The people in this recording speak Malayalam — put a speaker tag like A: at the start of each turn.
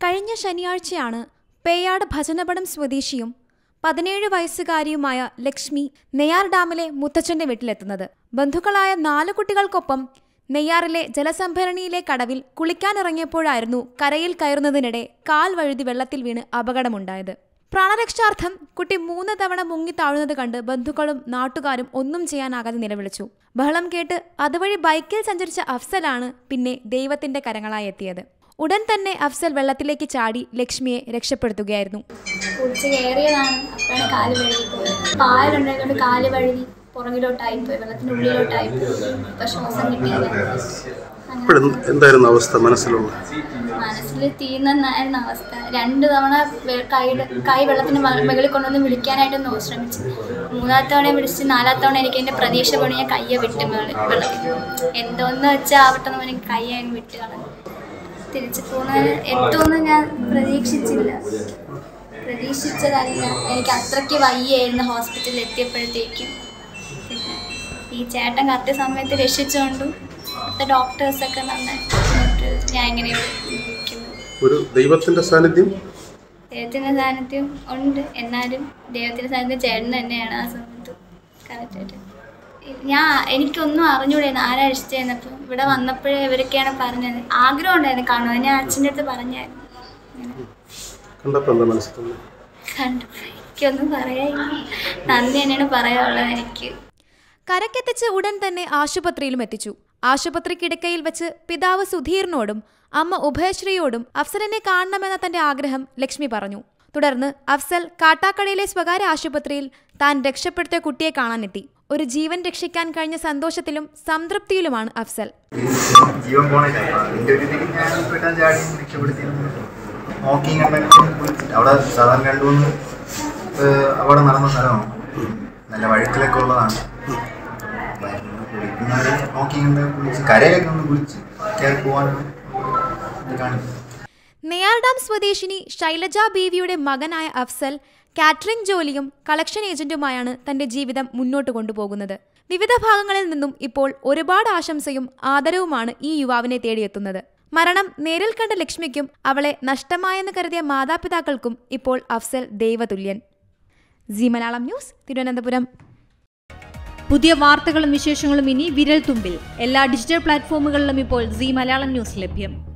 A: കഴിഞ്ഞ ശനിയാഴ്ചയാണ് പേയാട് ഭജനപടം സ്വദേശിയും 17 വയസ്സുകാരിയുമായ ലക്ഷ്മി നെയ്യാർ ഡാമിലെ മുത്തച്ഛന്റെ വീട്ടിലെത്തുന്നത്. ബന്ധുക്കളായ 4 കുട്ടികൾക്കൊപ്പം നെയ്യാറിലെ ജലസംഭരണിയിലെ കടവിൽ കുളിക്കാനിറങ്ങിയപ്പോഴായിരുന്നു കരയിൽ കയറുന്നതിനിടെ കാൽ വഴുതി വെള്ളത്തിൽ വീണ് അപകടമുണ്ടായത്. പ്രാണരക്ഷാർത്ഥം കുട്ടി 3 തവണ മുങ്ങി താഴുന്നത് കണ്ട് ബന്ധുക്കളും നാട്ടുകാരും ഒന്നും ചെയ്യാനാകാതെ നിലവിളിച്ചു. ബഹളം കേട്ട് അതുവഴി ബൈക്കിൽ സഞ്ചരിച്ച അഫ്സലാണ് പിന്നെ ദൈവത്തിന്റെ കരങ്ങളായി എത്തിയത്. ഉടൻ തന്നെ അഫ്സൽ വെള്ളത്തിലേക്ക് ചാടി ലക്ഷ്മിയെ രക്ഷപ്പെടുത്തുകയായിരുന്നു.
B: പുറകിലോട്ടായിപ്പോയി, വെള്ളത്തിന്റെ ഉള്ളിലോട്ടായിപ്പോയി. ഇപ്പൊ ശ്വാസം കിട്ടിയില്ല.
C: എന്തായിരുന്നു അവസ്ഥ? മനസ്സിൽ
B: തീർന്നായിരുന്നു അവസ്ഥ. 2 തവണ കൈ വെള്ളത്തിന് മുകളിൽ കൊണ്ടുവന്ന് വിളിക്കാനായിട്ട് ശ്രമിച്ചു. 3ാമത്തെ തവണ വിളിച്ച് 4ാമത്തെ തവണ എനിക്ക് എൻ്റെ പ്രതീക്ഷ പണി ഞാൻ കയ്യെ വിട്ട് വെള്ളത്തിൽ എന്തോന്ന് വെച്ചാൽ ആവട്ടെന്ന് എനിക്ക് കയ്യെ വിട്ട് കളഞ്ഞു. തിരിച്ചു പോകുന്നത് എത്തുമെന്ന് ഞാൻ പ്രതീക്ഷിച്ചതല്ല. എനിക്ക് അത്രയ്ക്ക് വയ്യായിരുന്നു ഹോസ്പിറ്റലിൽ എത്തിയപ്പോഴത്തേക്കും. പിന്നെ ഈ ചേട്ടൻ കറക്റ്റ് സമയത്ത് രക്ഷിച്ചുകൊണ്ടും ഡോക്ടേഴ്സൊക്കെ നന്നായിട്ട് ഞാൻ എങ്ങനെയാണ്
C: ഒരു ദൈവത്തിന്റെ സാന്നിധ്യം
B: ഉണ്ട്. എന്നാലും ദൈവത്തിന്റെ സാന്നിധ്യം ചേട്ടൻ തന്നെയാണ് ആ സമയത്ത് കറക്റ്റായിട്ട്. എനിക്കൊന്നും അറിഞ്ഞൂടായിരുന്നു ആരാ രക്ഷിച്ചതെന്നപ്പം. ഇവിടെ വന്നപ്പോഴേ ഇവരൊക്കെയാണ് പറഞ്ഞത്. ആഗ്രഹം ഉണ്ടായിരുന്നു കാണുവാൻ. ഞാൻ അച്ഛൻ്റെ അടുത്ത് പറഞ്ഞായിരുന്നു. കണ്ടപ്പോൾ എനിക്കൊന്നും പറയാനില്ല. നന്ദി തന്നെയാണ് പറയാനുള്ളത് എനിക്ക്.
A: കരക്കെത്തിച്ച് ഉടൻ തന്നെ ആശുപത്രിയിലും എത്തിച്ചു. ആശുപത്രി കിടക്കയിൽ വെച്ച് പിതാവ് സുധീറിനോടും അമ്മ ഉഭയശ്രീയോടും അഫ്സലിനെ കാണണമെന്ന തന്റെ ആഗ്രഹം ലക്ഷ്മി പറഞ്ഞു. തുടർന്ന് അഫ്സൽ കാട്ടാക്കടയിലെ സ്വകാര്യ ആശുപത്രിയിൽ താൻ രക്ഷപ്പെടുത്തിയ കുട്ടിയെ കാണാനെത്തി. ഒരു ജീവൻ രക്ഷിക്കാൻ കഴിഞ്ഞ സന്തോഷത്തിലും സംതൃപ്തിയിലുമാണ് അഫ്സൽ.
D: അവിടെ നടന്ന സ്ഥലമാണ്. നല്ല വഴുക്കിലൊക്കെ ഉള്ളതാണ്.
A: നെയ്യാർ ഡാം സ്വദേശിനി ശൈലജ ബീവിയുടെ മകനായ അഫ്സൽ കാറ്ററിംഗ് ജോലിയും കളക്ഷൻ ഏജന്റുമായാണ് തന്റെ ജീവിതം മുന്നോട്ട് കൊണ്ടുപോകുന്നത്. വിവിധ ഭാഗങ്ങളിൽ നിന്നും ഇപ്പോൾ ഒരുപാട് ആശംസയും ആദരവുമാണ് ഈ യുവാവിനെ തേടിയെത്തുന്നത്. മരണം നേരിൽ കണ്ട ലക്ഷ്മിക്കും അവളെ നഷ്ടമായെന്ന് കരുതിയ മാതാപിതാക്കൾക്കും ഇപ്പോൾ അഫ്സൽ ദൈവതുല്യൻ. Zee Malayalam news, Thiruvananthapuram.
E: പുതിയ വാർത്തകളും വിശേഷങ്ങളും ഇനി വിരൽ തുമ്പിൽ. എല്ലാ ഡിജിറ്റൽ പ്ലാറ്റ്ഫോമുകളിലും ഇപ്പോൾ സീ മലയാളം ന്യൂസ് ലഭ്യം.